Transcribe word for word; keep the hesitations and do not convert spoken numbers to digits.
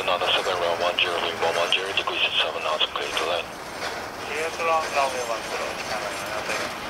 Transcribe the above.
on the second round, one zero, wind one one zero, degrees seven knots, clear to land. Clear to land, runway one zero,